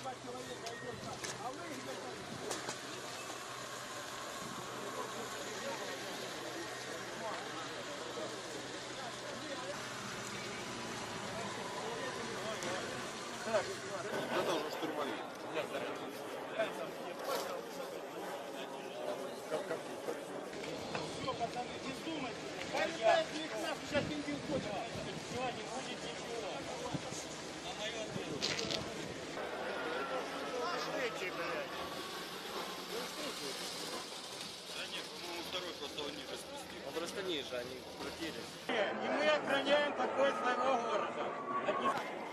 Это уже штурмовик. Все, пацаны, не думайте. Полетает их нас, сейчас бензин хочет. Все, не будет ничего. На мою ответственность. Пошлите, блядь. Да нет, по-моему, второй просто он ниже спустил. Он просто ниже, они крутились. И мы охраняем покой своего города.